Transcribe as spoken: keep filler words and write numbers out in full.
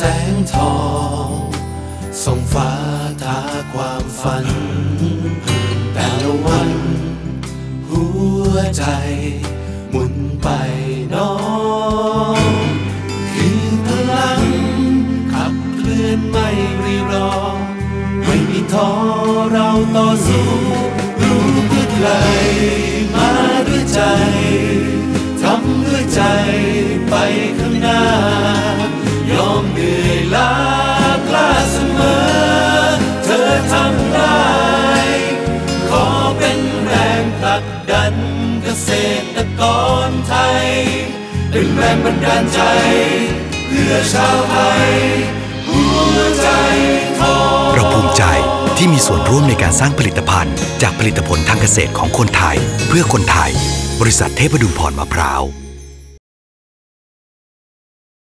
แสงทองส่องฟ้าท้าความฝันแต่ละวันหัวใจหมุนไปน้องคือพลังขับเคลื่อนไม่รีรอไม่มีท้อเราต่อสู้รู้เพื่อใครมาด้วยใจทำด้วยใจไปข้างหน้ายอมเหนื่อยล้ากล้าเสมอเธอทำได้ขอเป็นแรงผลักดันเกษตรกรไทยเป็นแรงบันดาลใจเพื่อชาวไทยหัวใจทองเราภูมิใจที่มีส่วนร่วมในการสร้างผลิตภัณฑ์จากผลิตผลทางเกษตรของคนไทยเพื่อคนไทยบริษัทเทพดุลพรมะพร้าว